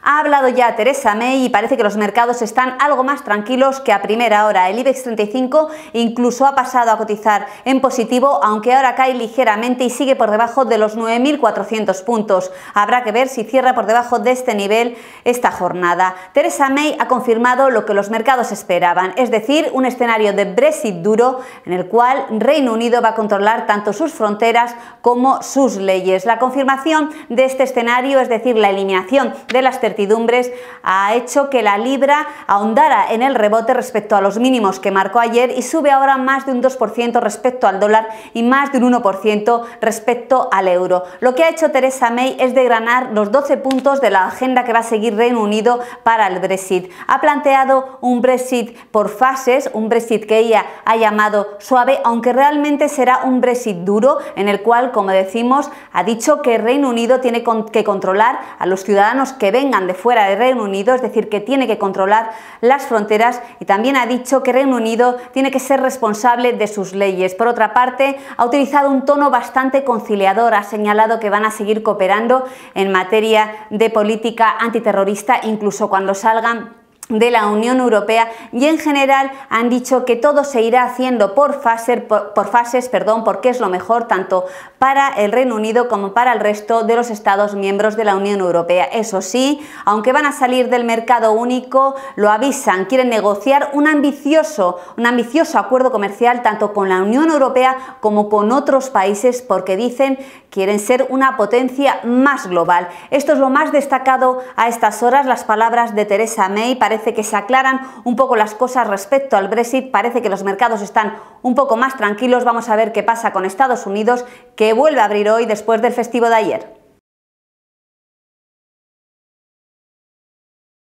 Ha hablado ya Theresa May y parece que los mercados están algo más tranquilos que a primera hora. El IBEX 35 incluso ha pasado a cotizar en positivo, aunque ahora cae ligeramente y sigue por debajo de los 9.400 puntos. Habrá que ver si cierra por debajo de este nivel esta jornada. Theresa May ha confirmado lo que los mercados esperaban, es decir, un escenario de Brexit duro en el cual Reino Unido va a controlar tanto sus fronteras como sus leyes. La confirmación de este escenario, es decir, la eliminación de las certidumbres, ha hecho que la libra ahondara en el rebote respecto a los mínimos que marcó ayer y sube ahora más de un 2% respecto al dólar y más de un 1% respecto al euro. Lo que ha hecho Theresa May es desgranar los 12 puntos de la agenda que va a seguir Reino Unido para el Brexit. Ha planteado un Brexit por fases, un Brexit que ella ha llamado suave, aunque realmente será un Brexit duro, en el cual, como decimos, ha dicho que Reino Unido tiene que controlar a los ciudadanos que vengan de fuera de Reino Unido, es decir, que tiene que controlar las fronteras, y también ha dicho que Reino Unido tiene que ser responsable de sus leyes. Por otra parte, ha utilizado un tono bastante conciliador, ha señalado que van a seguir cooperando en materia de política antiterrorista, incluso cuando salgan de la Unión Europea, y en general han dicho que todo se irá haciendo por fases, porque es lo mejor tanto para el Reino Unido como para el resto de los Estados miembros de la Unión Europea. Eso sí, aunque van a salir del mercado único, lo avisan, quieren negociar un ambicioso acuerdo comercial tanto con la Unión Europea como con otros países, porque dicen quieren ser una potencia más global. Esto es lo más destacado a estas horas, las palabras de Theresa May. Parece que se aclaran un poco las cosas respecto al Brexit, parece que los mercados están un poco más tranquilos. Vamos a ver qué pasa con Estados Unidos, que vuelve a abrir hoy después del festivo de ayer.